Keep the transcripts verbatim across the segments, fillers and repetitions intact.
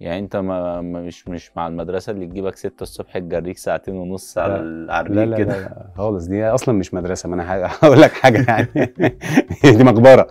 يعني انت ما ما- مش مش مع المدرسه اللي تجيبك ستة الصبح تجريك ساعتين ونص على لا ال- على لا الريق لا كده؟ لا خالص، دي اصلا مش مدرسه. ما انا هقول لك حاجه يعني دي مقبره.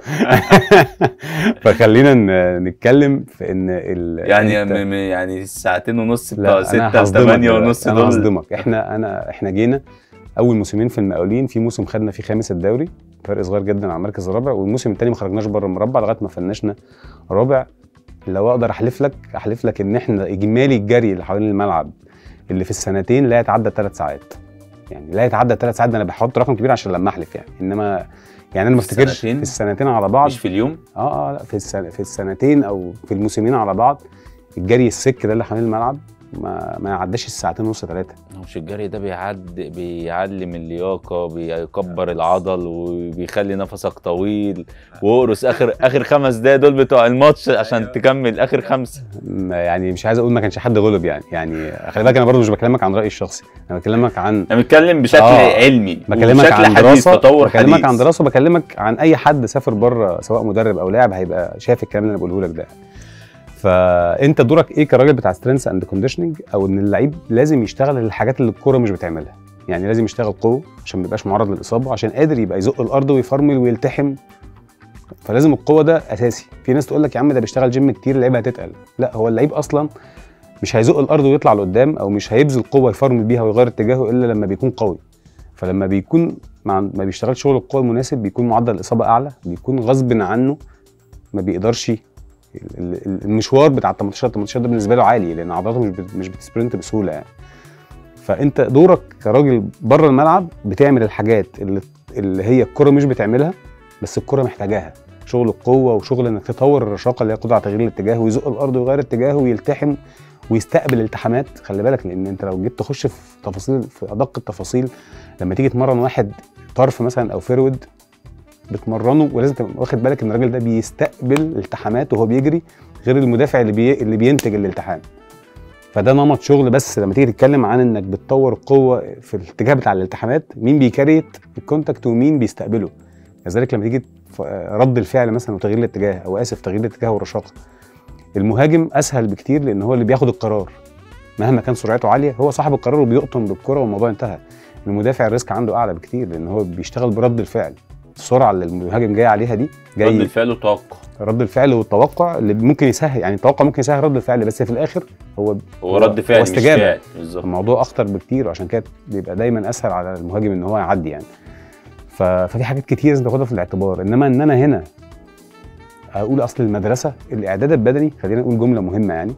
فخلينا ن- نتكلم في ان ال... يعني انت م- م- يعني الساعتين ونص بتوع لا، انا ستة ل هصدمك تمانية دلوقتي، ونص انا دول. هصدمك. احنا انا احنا جينا اول موسمين في المقاولين، في موسم خدنا فيه خامس الدوري، فرق صغير جدا عن المركز الرابع، والموسم الثاني ما خرجناش بره المربع لغايه ما فنشنا رابع. لو اقدر احلف لك احلف لك ان احنا اجمالي الجري اللي حوالين الملعب اللي في السنتين لا يتعدى ثلاث ساعات. يعني لا يتعدى ثلاث ساعات، ده انا بحط رقم كبير عشان لما احلف يعني، انما يعني انا ما في افتكرش السنتين؟ في السنتين على بعض. مش في اليوم؟ اه اه لا، في السنة في السنتين او في الموسمين على بعض الجري السك ده اللي حوالين الملعب ما ما يعداش الساعتين ونص ثلاثه. هو مش الجري ده بيعد بيعلم اللياقه، بيكبر العضل وبيخلي نفسك طويل، واقرص اخر اخر خمس دقايق دول بتوع الماتش عشان تكمل اخر خمسه. يعني مش عايز اقول ما كانش حد غلب يعني يعني خلي بالك انا برضو مش بكلمك عن رايي الشخصي، انا بكلمك عن انا بتكلم بشكل آه، علمي، بكلمك وبشكل عن حديث، دراسه، تطور بكلمك حديث. عن دراسه، بكلمك عن اي حد سافر بره سواء مدرب او لاعب هيبقى شايف الكلام اللي انا بقوله لك ده. فانت دورك ايه كراجل بتاع سترينث اند كونديشننج، او ان اللعيب لازم يشتغل الحاجات اللي الكوره مش بتعملها. يعني لازم يشتغل قوه عشان ما يبقاش معرض للاصابه، عشان قادر يبقى يزق الارض ويفرمل ويلتحم. فلازم القوه ده اساسي. في ناس تقول لك يا عم ده بيشتغل جيم كتير اللعيبه هتتقل. لا، هو اللعيب اصلا مش هيزق الارض ويطلع لقدام، او مش هيبذل قوه يفرمل بيها ويغير اتجاهه الا لما بيكون قوي. فلما بيكون مع ما بيشتغل شغل القوه المناسب بيكون معدل الاصابه اعلى، بيكون غصب عنه ما بيقدرش ال- ال- المشوار بتاع تمنتاشر تمنتاشر ده بالنسبه له عالي، لان عضلاته مش بت- مش بتسبرنت بسهوله يعني. فانت دورك كراجل بره الملعب بتعمل الحاجات اللي اللي هي الكره مش بتعملها، بس الكره محتاجاها. شغل القوه وشغل انك تطور الرشاقه اللي هي قدره على تغيير الاتجاه، ويزق الارض ويغير اتجاهه ويلتحم ويستقبل التحامات. خلي بالك، لان انت لو جيت تخش في تفاصيل، في ادق التفاصيل، لما تيجي تمرن واحد طرف مثلا او فيرود بتمرنه، ولازم تبقى واخد بالك ان الراجل ده بيستقبل التحامات وهو بيجري غير المدافع اللي بي... اللي بينتج الالتحام. فده نمط شغل. بس لما تيجي تتكلم عن انك بتطور القوه في الاتجاه بتاع الالتحامات، مين بيكريت الكونتاكت ومين بيستقبله. لذلك لما تيجي ف- رد الفعل مثلا وتغيير الاتجاه، او اسف تغيير الاتجاه والرشاقه، المهاجم اسهل بكتير لان هو اللي بياخد القرار. مهما كان سرعته عاليه هو صاحب القرار وبيقطم بالكره والموضوع انتهى. المدافع الريسك عنده اعلى بكتير لان هو بيشتغل برد الفعل. السرعه اللي المهاجم جاي عليها دي جاي رد الفعل والتوقع. رد الفعل والتوقع اللي ممكن يسهل، يعني التوقع ممكن يسهل رد الفعل، بس في الاخر هو هو رد فعل هو مش استجابه. فعل بالظبط. الموضوع اخطر بكتير، وعشان كده بيبقى دايما اسهل على المهاجم ان هو يعدي يعني. ف... ففي حاجات كتير لازم تاخدها في الاعتبار. انما ان انا هنا اقول اصل المدرسه الاعداد البدني، خلينا نقول جمله مهمه يعني،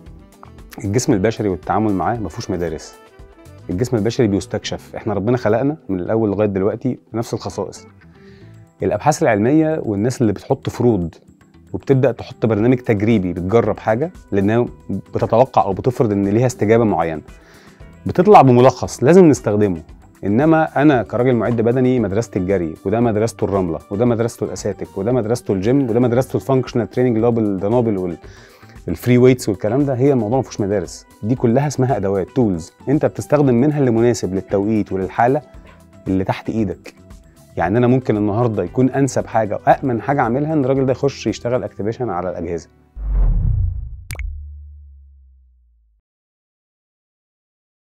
الجسم البشري والتعامل معاه ما فيهوش مدارس. الجسم البشري بيستكشف. احنا ربنا خلقنا من الاول لغايه دلوقتي بنفس الخصائص. الابحاث العلميه والناس اللي بتحط فروض وبتبدا تحط برنامج تجريبي بتجرب حاجه لانها بتتوقع او بتفرض ان ليها استجابه معينه، بتطلع بملخص لازم نستخدمه. انما انا كراجل معد بدني مدرسه الجري، وده مدرسته الرمله، وده مدرسته الاساتيك، وده مدرسته الجيم، وده مدرسته الفانكشنال تريننج اللي هو بالدنابل والفري ويتس والكلام ده، هي الموضوع ما فيهوش مدارس. دي كلها اسمها ادوات تولز انت بتستخدم منها اللي مناسب للتوقيت وللحاله اللي تحت ايدك. يعني انا ممكن النهارده يكون انسب حاجه وامن حاجه اعملها ان الراجل ده يخش يشتغل اكتيفيشن على الاجهزه.